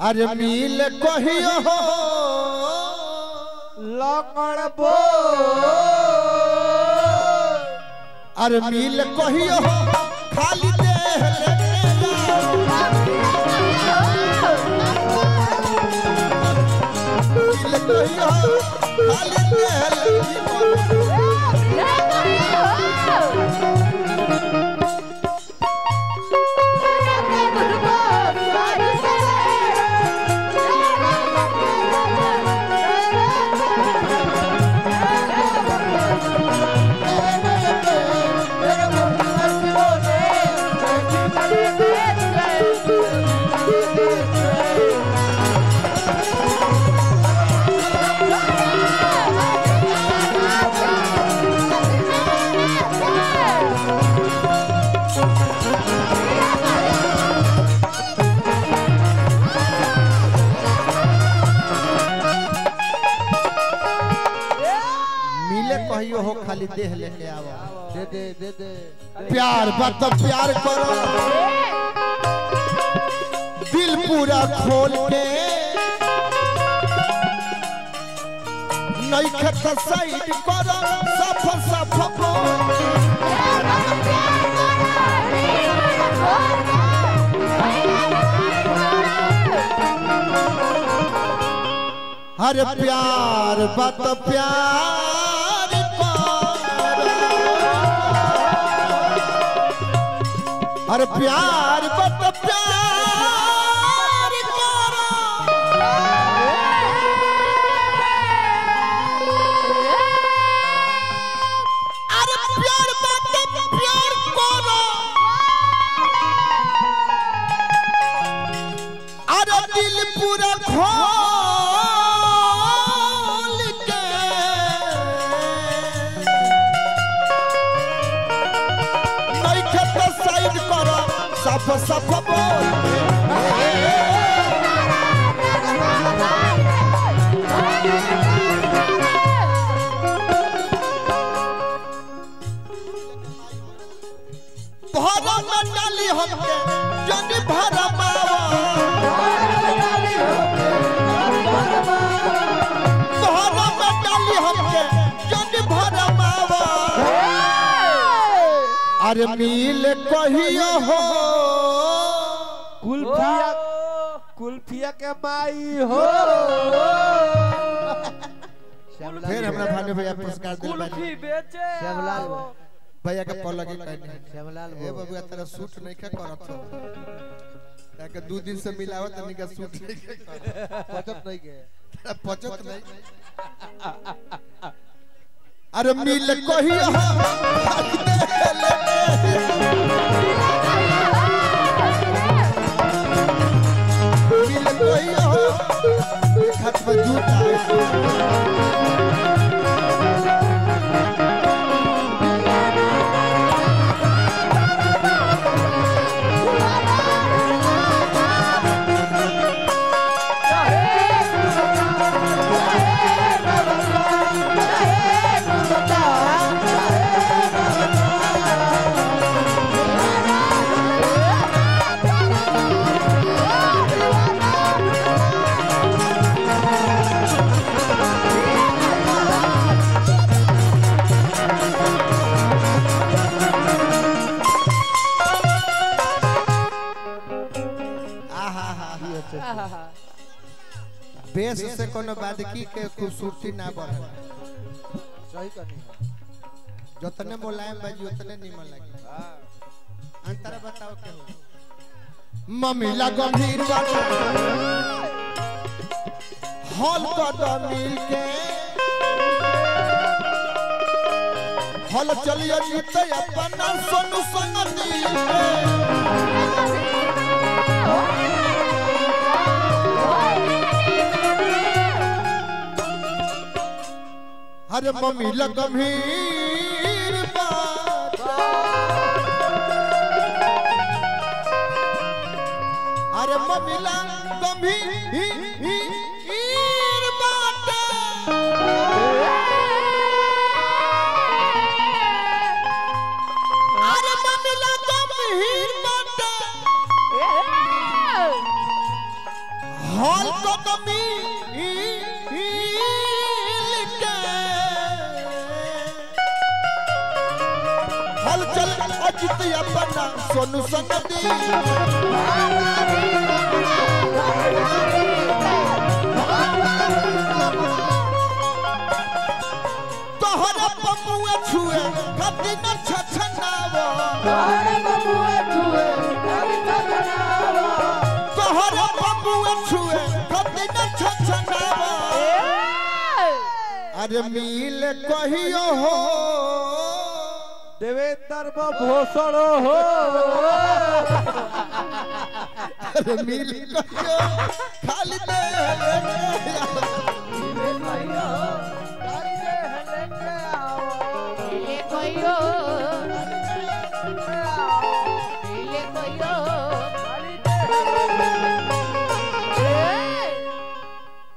अरे मिल कहियो हो लकड़बो अरे मिल कहियो हो खाली देह लेके मिल कहियो हो खाली देह लेके हो खाली देह लेके आओ दे प्यार बात प्यार करो दिल पूरा खोल के नहीं खत साइड करो सफ सफ हर प्यार बात प्यार अरे प्यार बत प्यार करो अरे प्यार बत प्यार करो अरे दिल पूरा खोल के नहीं खत साइड करो सफ सफ बोल भरा मंडली हमके जन भरा मावा भरा मंडली हमके जन भरा मावा अरे मिल कहियो हो कुल्फिया के माई हो फिर हमरा भाने भैया पुरस्कार दिल कुल्फी बेचे श्यामलाल भैया का पल लगे कहने श्यामलाल ए बाबू तेरा सूट नहीं का करत हो ताकि 2 दिन से मिलावत नहीं का सूट नहीं का पचत नहीं के पचत नहीं अरे मिल कहियो हो मिल कहियो हो हाथ में जूता बेस से कोनो बादकी के खूबसूरती ना बढ़े सही कहनी है जतने मुलायम बाजी उतने निमन लगे अंतर बताओ के हो मम्मीला गंभीर बात हॉल कदम मिल के हॉल चलिए जीते अपना सोनू संग दिल अरे मम्मी गंभीर बात अरे मम्मी गंभीर बात अरे मम्मी गंभीर बात तो मिल के हलचल अजित अपना सोनू संगति तोहरा बबुआ छुए कति न छछनावो तोहरा बबुआ छुए कति न छछनावो अरे मिल कहियो हो देवेंद्र भूषण हो अरे मिल कहियो खाली दे लेके आओ ये कोई हो